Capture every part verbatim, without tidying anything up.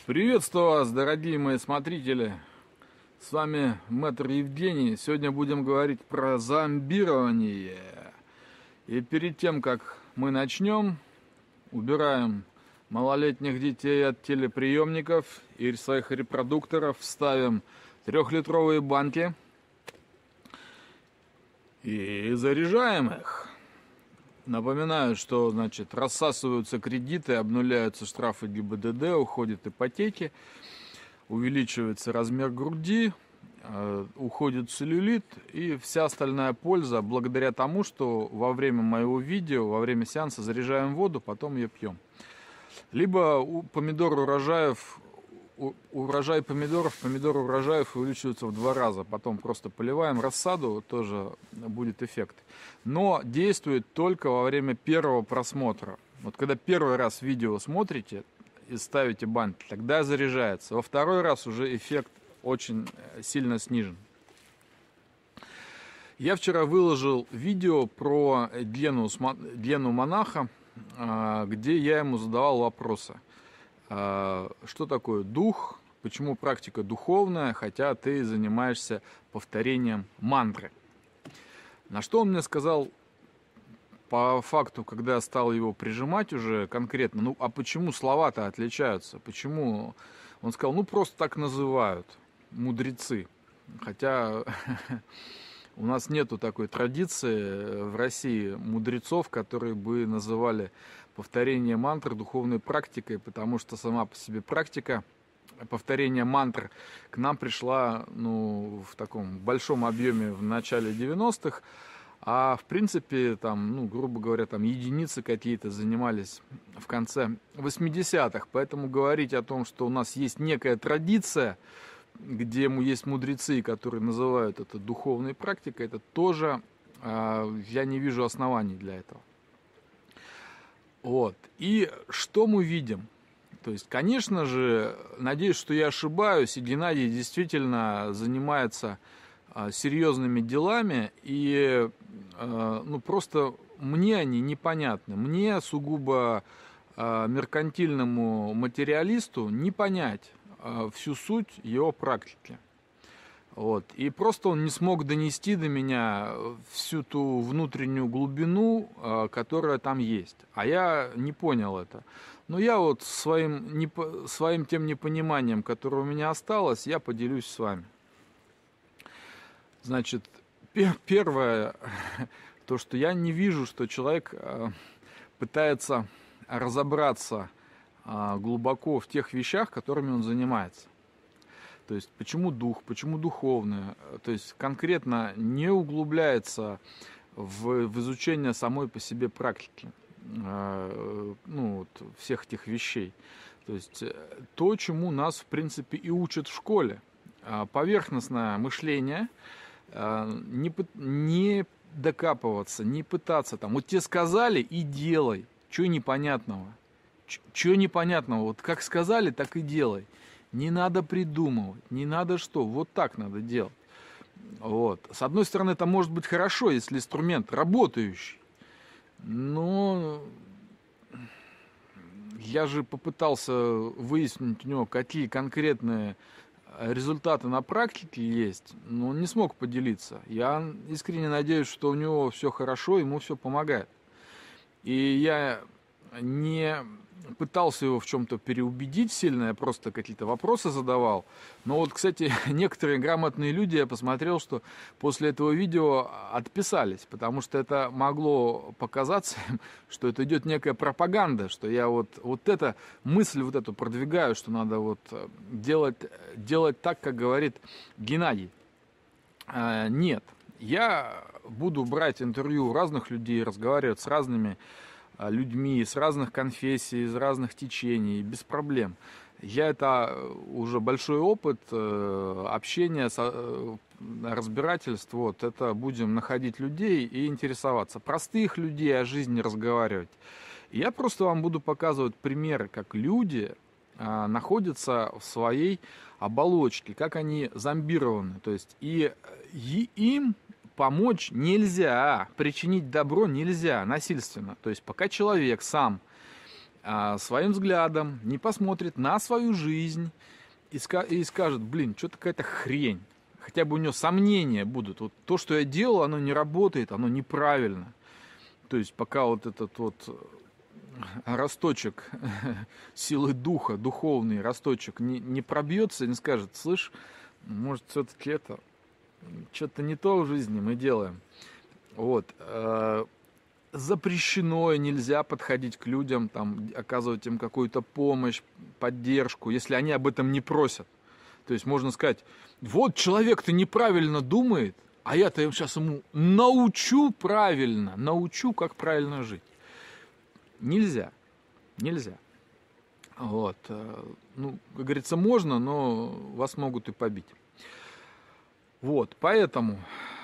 Приветствую вас, дорогие мои смотрители. С вами мэтр Евгений. Сегодня будем говорить про зомбирование. И перед тем, как мы начнем, убираем малолетних детей от телеприемников и своих репродукторов, ставим трехлитровые банки и заряжаем их. Напоминаю, что, значит, рассасываются кредиты, обнуляются штрафы ГИБДД, уходят ипотеки, увеличивается размер груди, э, уходит целлюлит и вся остальная польза благодаря тому, что во время моего видео, во время сеанса заряжаем воду, потом ее пьем. Либо у помидор урожаев, у, урожай помидоров, помидор урожаев увеличивается в два раза, потом просто поливаем рассаду, тоже будет эффект. Но действует только во время первого просмотра. Вот когда первый раз видео смотрите и ставите банки, тогда заряжается. Во второй раз уже эффект очень сильно снижен. Я вчера выложил видео про Гену, Гену монаха, где я ему задавал вопросы. Что такое дух? Почему практика духовная, хотя ты занимаешься повторением мантры? На что он мне сказал по факту, когда я стал его прижимать уже конкретно, ну а почему слова-то отличаются? Почему? Он сказал, ну просто так называют мудрецы. Хотя у нас нету такой традиции в России мудрецов, которые бы называли повторение мантр духовной практикой, потому что сама по себе практика повторения мантр к нам пришла, ну, в таком большом объеме в начале девяностых, а в принципе, там, ну, грубо говоря, там единицы какие-то занимались в конце восьмидесятых, поэтому говорить о том, что у нас есть некая традиция, где есть мудрецы, которые называют это духовной практикой, это тоже э, я не вижу оснований для этого. Вот. И что мы видим? То есть, конечно же, надеюсь, что я ошибаюсь, и Геннадий действительно занимается э, серьезными делами, и э, ну, просто мне они непонятны. Мне, сугубо э, меркантильному материалисту, не понять э, всю суть его практики. Вот. И просто он не смог донести до меня всю ту внутреннюю глубину, э, которая там есть. А я не понял это. Но я вот своим, не, своим тем непониманием, которое у меня осталось, я поделюсь с вами. Значит, пер, первое, то, что я не вижу, что человек э, пытается разобраться э, глубоко в тех вещах, которыми он занимается. То есть, почему дух, почему духовное, то есть, конкретно не углубляется в, в изучение самой по себе практики, э, ну, вот, всех этих вещей. То есть, то, чему нас, в принципе, и учат в школе. Поверхностное мышление, э, не, не докапываться, не пытаться, там, вот тебе сказали и делай, чего непонятного, чего непонятного, вот как сказали, так и делай. Не надо придумывать, не надо что, вот так надо делать. Вот. С одной стороны, это может быть хорошо, если инструмент работающий, но я же попытался выяснить у него, какие конкретные результаты на практике есть, но он не смог поделиться. Я искренне надеюсь, что у него все хорошо, ему все помогает. И я не пытался его в чем-то переубедить сильно, я просто какие-то вопросы задавал. Но вот, кстати, некоторые грамотные люди, я посмотрел, что после этого видео отписались, потому что это могло показаться, что это идет некая пропаганда, что я вот, вот эту мысль вот эту продвигаю, что надо вот делать, делать так, как говорит Геннадий. Нет, я буду брать интервью у разных людей, разговаривать с разными людьми из разных конфессий, из разных течений, без проблем. Я это уже большой опыт общения, разбирательств, вот, это будем находить людей и интересоваться. Простых людей о жизни разговаривать. И я просто вам буду показывать примеры, как люди находятся в своей оболочке, как они зомбированы. То есть и, и им помочь нельзя, причинить добро нельзя насильственно. То есть пока человек сам а, своим взглядом, не посмотрит на свою жизнь и, ска- и скажет, блин, что-то какая-то хрень. Хотя бы у него сомнения будут. Вот то, что я делал, оно не работает, оно неправильно. То есть пока вот этот вот росточек силы духа, духовный росточек не, не пробьется и не скажет, слышь, может, все-таки это, что-то не то в жизни мы делаем. Вот. Запрещено и нельзя подходить к людям, там, оказывать им какую-то помощь, поддержку, если они об этом не просят. То есть можно сказать, вот человек-то неправильно думает, а я-то сейчас ему научу правильно, научу, как правильно жить. Нельзя, нельзя. Вот. Ну, как говорится, можно, но вас могут и побить. Вот, поэтому,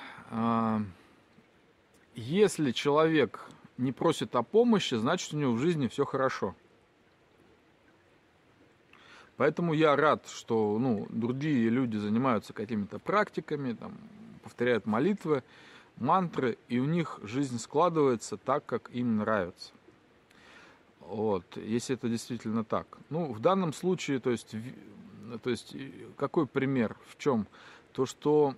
если человек не просит о помощи, значит, у него в жизни все хорошо. Поэтому я рад, что ну, другие люди занимаются какими-то практиками, там, повторяют молитвы, мантры, и у них жизнь складывается так, как им нравится. Вот, если это действительно так. Ну, в данном случае, то есть, то есть какой пример? В чем? То, что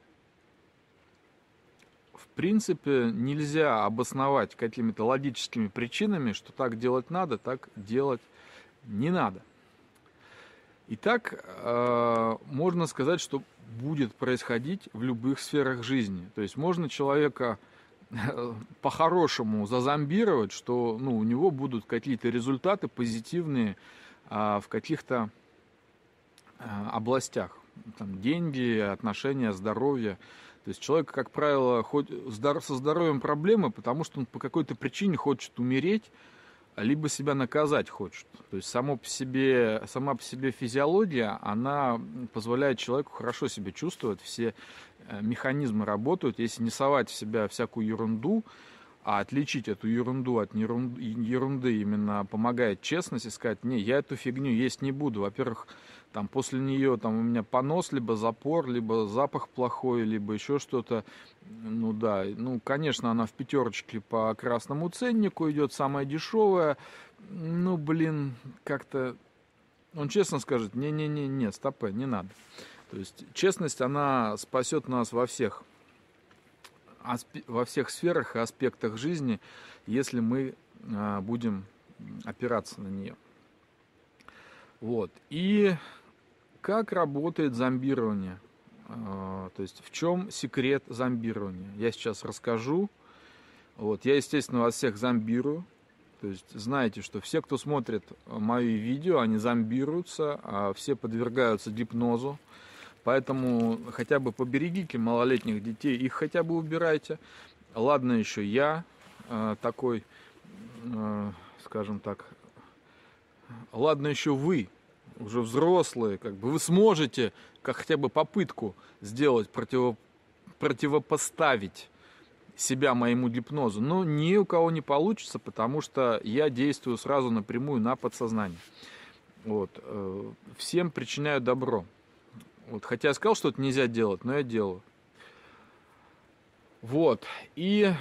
в принципе нельзя обосновать какими-то логическими причинами, что так делать надо, так делать не надо. И так э, можно сказать, что будет происходить в любых сферах жизни. То есть можно человека э, по-хорошему зазомбировать, что ну, у него будут какие-то результаты позитивные э, в каких-то э, областях. Там, деньги, отношения, здоровье. То есть человек, как правило, хоть со здоровьем проблемы, потому что он по какой-то причине хочет умереть, либо себя наказать хочет. То есть само по себе, сама по себе физиология, она позволяет человеку хорошо себя чувствовать, все механизмы работают. Если не совать в себя всякую ерунду, а отличить эту ерунду от ерунды именно помогает честность и сказать, не, я эту фигню есть не буду. Во-первых, там после нее там у меня понос, либо запор, либо запах плохой, либо еще что-то. Ну да, ну конечно, она в пятерочке по красному ценнику идет, самая дешевая. Ну блин, как-то он честно скажет, не-не-не, стопэ, не надо. То есть честность, она спасет нас во всех во всех сферах и аспектах жизни, если мы а, будем опираться на нее. Вот. И как работает зомбирование? А, то есть в чем секрет зомбирования? Я сейчас расскажу. Вот. Я, естественно, вас всех зомбирую. То есть знаете, что все, кто смотрит мои видео, они зомбируются, а все подвергаются гипнозу. Поэтому хотя бы поберегите малолетних детей, их хотя бы убирайте. Ладно еще я э, такой, э, скажем так, ладно еще вы, уже взрослые, как бы вы сможете как хотя бы попытку сделать, противо, противопоставить себя моему гипнозу. Но ни у кого не получится, потому что я действую сразу напрямую на подсознание. Вот. Э, всем причиняю добро. Вот, хотя я сказал, что это нельзя делать, но я делаю. Вот. И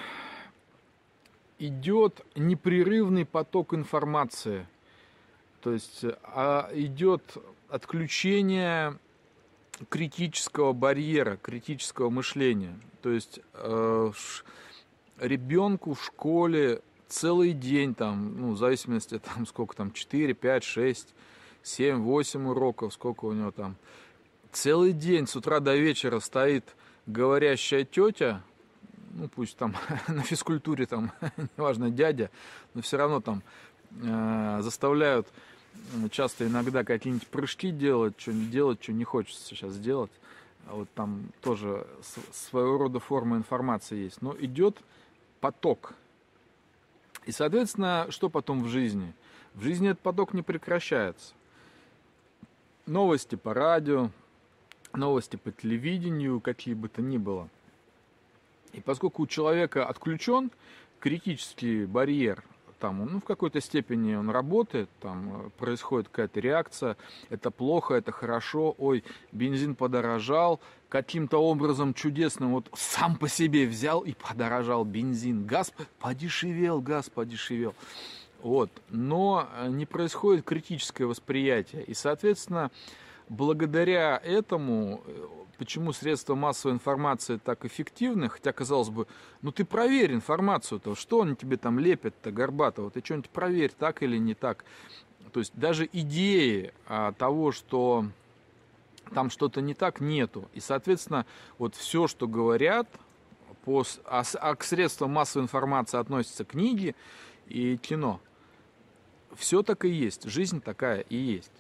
идет непрерывный поток информации. То есть а идет отключение критического барьера, критического мышления. То есть э, ребенку в школе целый день, там, ну, в зависимости, там, сколько там, четыре, пять, шесть, семь, восемь уроков, сколько у него там. Целый день с утра до вечера стоит говорящая тетя, ну пусть там на физкультуре там, неважно, дядя, но все равно там э, заставляют часто иногда какие-нибудь прыжки делать, что не делать, что не хочется сейчас делать. А вот там тоже своего рода форма информации есть. Но идет поток. И, соответственно, что потом в жизни? В жизни этот поток не прекращается. Новости по радио, новости по телевидению, какие бы то ни было. И поскольку у человека отключен критический барьер, там, ну, в какой-то степени он работает, там происходит какая-то реакция, это плохо, это хорошо, ой, бензин подорожал, каким-то образом чудесным, вот сам по себе взял и подорожал бензин, газ подешевел, газ подешевел. Вот. Но не происходит критическое восприятие. И, соответственно, благодаря этому, почему средства массовой информации так эффективны, хотя, казалось бы, ну ты проверь информацию-то, что они тебе там лепят-то, Горбатого, ты что-нибудь проверь, так или не так. То есть даже идеи а, того, что там что-то не так, нету. И, соответственно, вот все, что говорят, по, а, а к средствам массовой информации относятся книги и кино. Все так и есть, жизнь такая и есть.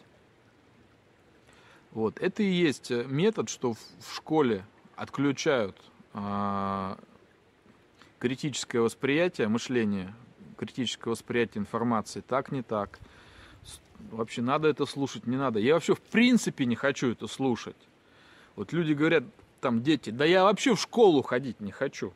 Вот. Это и есть метод, что в, в школе отключают а, критическое восприятие мышления, критическое восприятие информации. Так, не так. Вообще надо это слушать, не надо. Я вообще в принципе не хочу это слушать. Вот люди говорят, там дети, да я вообще в школу ходить не хочу.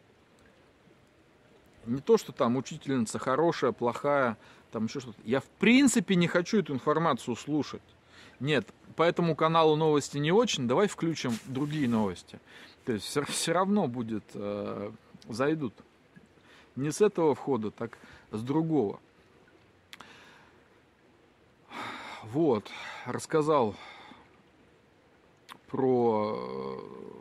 Не то, что там учительница хорошая, плохая, там еще что-то. Я в принципе не хочу эту информацию слушать. Нет, по этому каналу новости не очень, давай включим другие новости. То есть все, все равно будет, э, зайдут. Не с этого входа, так с другого. Вот, рассказал про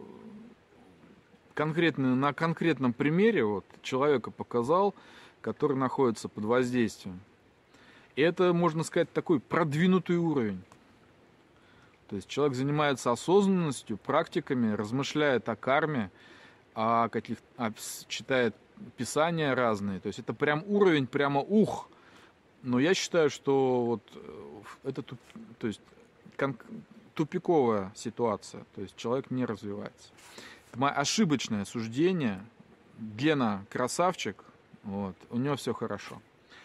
конкретно, на конкретном примере вот, человека показал, который находится под воздействием. И это, можно сказать, такой продвинутый уровень. То есть человек занимается осознанностью, практиками, размышляет о карме, о каких, о, читает писания разные. То есть это прям уровень, прямо ух. Но я считаю, что вот это то есть, тупиковая ситуация. То есть человек не развивается. Это мое ошибочное суждение. Гена красавчик. Вот, у него все хорошо.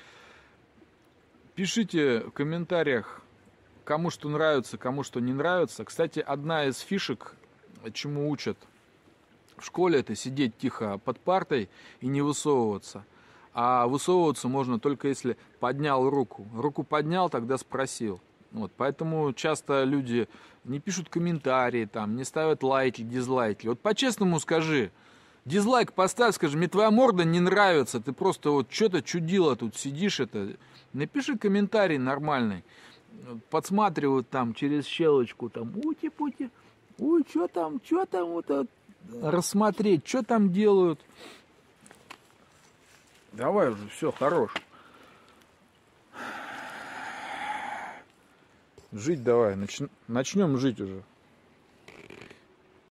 Пишите в комментариях, кому что нравится, кому что не нравится. Кстати, одна из фишек, чему учат в школе, это сидеть тихо под партой и не высовываться. А высовываться можно только если поднял руку. Руку поднял, тогда спросил. Вот, поэтому часто люди не пишут комментарии, там, не ставят лайки, дизлайки. Вот по-честному скажи, дизлайк поставь, скажи, мне твоя морда не нравится, ты просто вот что-то чудила тут сидишь, это. Напиши комментарий нормальный. Подсматривают там через щелочку, там, ути-пути, ой, что там, что там, вот это, рассмотреть, что там делают. Давай уже, все, хорош. Жить давай, нач... начнем жить уже.